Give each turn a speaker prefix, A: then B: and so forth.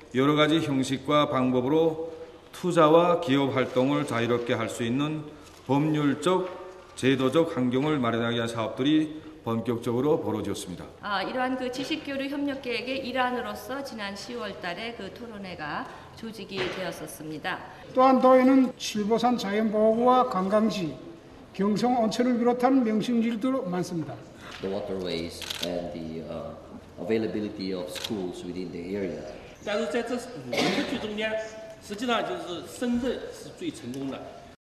A: 여러 가지 형식과 방법으로 투자와 기업 활동을 자유롭게 할 수 있는 법률적, 제도적 환경을 마련하기 위한 사업들이 본격적으로 벌어졌습니다.
B: 이러한 그 지식교류 협력 계획의 일환으로서 지난 10월 달에 그 토론회가 조직이 되었었습니다.
C: 또한 도에는 칠보산 자연보호구와 관광지, 경성 온천을 비롯한 명승지들도 많습니다.
D: The waterways and the availability of schools within the area.
E: 但是在这5个特区中间，实际上就是深圳是最成功的。